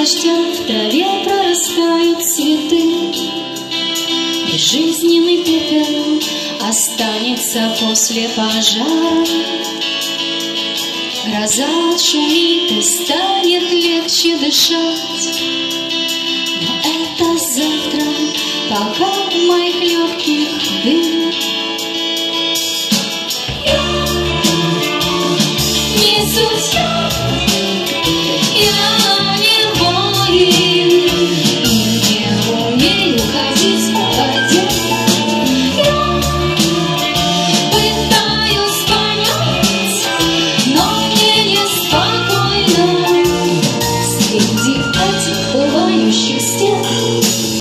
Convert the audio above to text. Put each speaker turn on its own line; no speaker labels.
дождя в траве прорастают цветы, безжизненный пепел останется после пожара. Гроза шумит и станет легче дышать, но это завтра, пока в моих легких дым.